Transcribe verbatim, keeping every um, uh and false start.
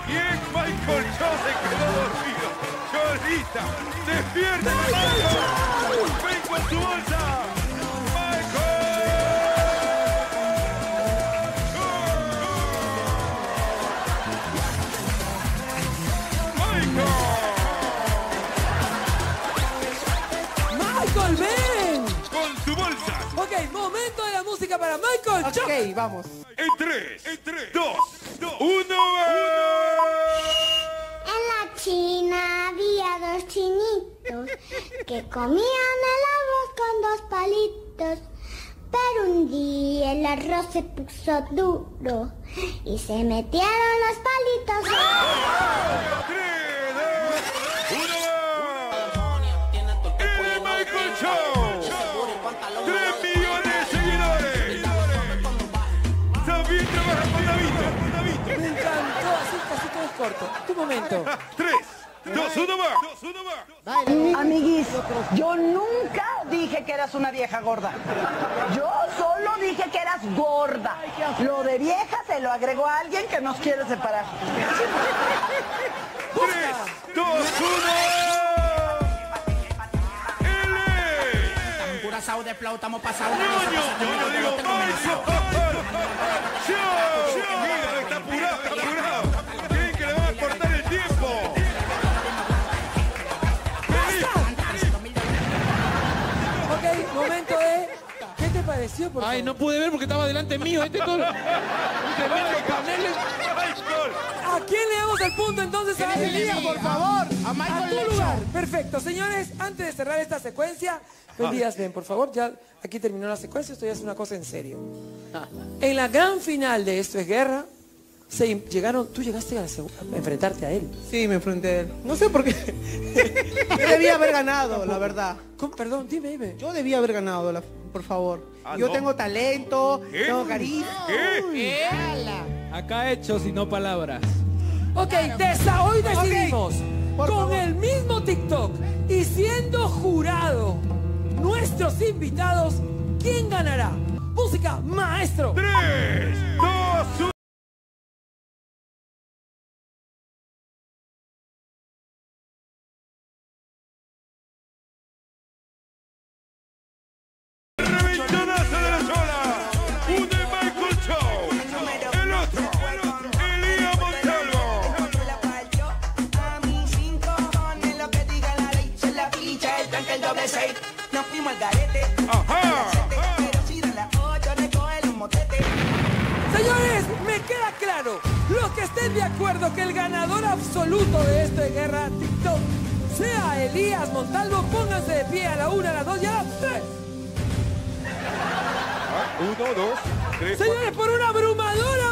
Bien, Michael Cho se quedó dormido. Cholita, despierta, Michael. Ven con tu bolsa. Michael, ven. Con tu bolsa. Ok, momento de la música para Michael Cho. Ok, vamos. En tres, en tres, dos, dos, uno. En la China había dos chinitos que comían el arroz con dos palitos. Pero un día el arroz se puso duro y se metieron los palitos. tres, dos, uno. ¡El Michael Cho! ¡Tres millones de seguidores! También trabaja con David. Me encantó, así casi todo es corto. Tu momento. Tres, dos, uno más. Dos, uno más. Amiguis, yo nunca dije que eras una vieja gorda. Yo solo dije que eras gorda. Lo de vieja se lo agregó a alguien que nos quiere separar. Tres, dos, uno. Pasado de flow, estamos pasados. ¡Ñoño! ¡Yo no digo Michael! ¡Yo! Mira, está apurado, está apurado. Creen que le van a cortar el tiempo. Ok, momento de... ¿Qué te pareció, por favor? Ay, no pude ver porque estaba delante mío. Este todo... Un tremendo panel. Michael. ¿A quién le damos el punto entonces? A Elías, por favor. A A Michael tu Lecho. lugar. Perfecto. Señores, antes de cerrar esta secuencia, Ben Díaz, ven, por favor. Ya aquí terminó la secuencia. Esto ya es una cosa en serio. En la gran final de Esto es Guerra, se llegaron... Tú llegaste a, la seg- a enfrentarte a él. Sí, me enfrenté a él. No sé por qué. Yo debía haber ganado, la verdad. ¿Cómo? Perdón, dime, dime. Yo debía haber ganado, la- por favor. Ah, Yo no. tengo talento, ¿Qué? tengo carisma. ¿Qué? Acá hechos y no palabras. Ok, desa- hoy decidimos Por con favor. el mismo TikTok y siendo jurado nuestros invitados, ¿quién ganará? Música, maestro. Tres, dos, uno. Reventonazo de la zona. Uno de Michael Cho. El otro, Elías Montalvo. Nos fuimos al garete. Ajá. Pero si de las ocho recoge los motetes. Señores, me queda claro. Los que estén de acuerdo que el ganador absoluto de Esto de Guerra TikTok sea Elías Montalvo, pónganse de pie a la una, a las dos y a las tres. Uno, dos, tres, Señores, por una abrumadora